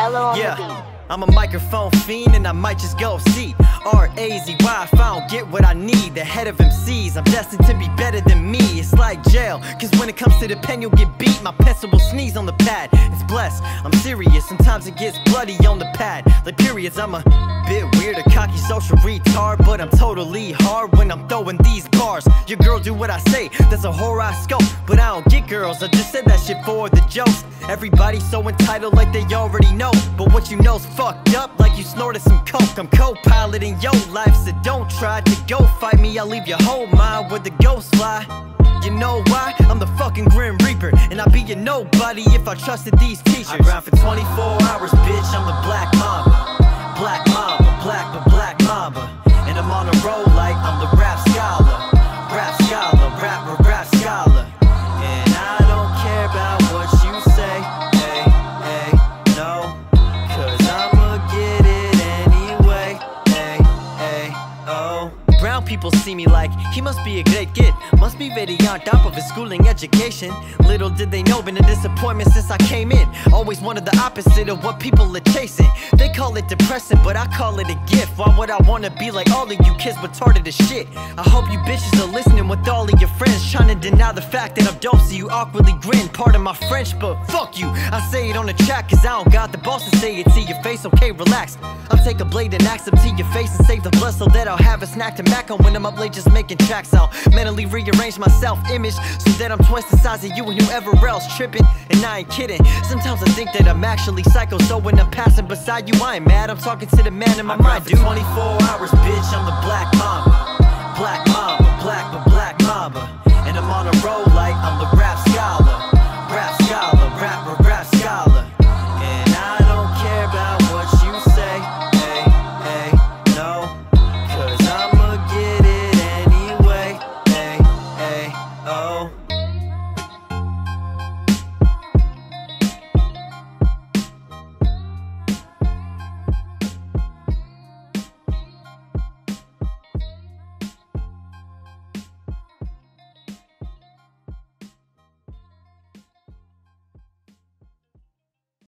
Mellow on the beat. I'm a microphone fiend and I might just go see R-A-Z-Y if I don't get what I need. The head of MCs, I'm destined to be better than me. It's like jail, cause when it comes to the pen you'll get beat. My pencil will sneeze on the pad, it's blessed, I'm serious. Sometimes it gets bloody on the pad, like periods. I'm a bit weird, a cocky social retard, but I'm totally hard when I'm throwing these bars. Your girl do what I say, that's a horoscope, but I don't get girls, I just said that shit for the jokes. Everybody's so entitled like they already know, but what you know's fucked up like you snorted some coke. I'm co-piloting your life, so don't try to go fight me. I'll leave your whole mind where the ghosts fly. You know why? I'm the fucking Grim Reaper, and I'd be a nobody if I trusted these teachers. I grind for 24 hours, bitch, I'm the Black Mamba. Black Mamba, black Mamba. And I'm on a roll like I'm the rap scholar. Rap scholar, rap scholar. And I don't care about what you say, hey, no, cause I'ma get it anyway, hey, oh. Brown people see me like, he must be a great kid, must be very on top of his schooling education. Little did they know, been a disappointment since I came in. Always wanted the opposite of what people are chasing. They call it depressing, but I call it a gift. Why would I wanna be like all of you kids retarded as shit? I hope you bitches are listening with all of your friends, trying to deny the fact that I'm dope, so you awkwardly grin. Pardon my French, but fuck you, I say it on the track, cause I don't got the balls to say it to your face. Okay, relax, I'll take a blade and axe up to your face and save the blood so that I'll have a snack to mac on when I'm up late just making tracks. I'll mentally rearrange my self-image so that I'm twice the size of you and whoever else tripping. And I ain't kidding, sometimes I think that I'm actually psycho, so when I'm passing beside you I ain't mad, I'm talking to the man in my mind, dude. 24 hours, bitch, I'm the Black Mamba. Black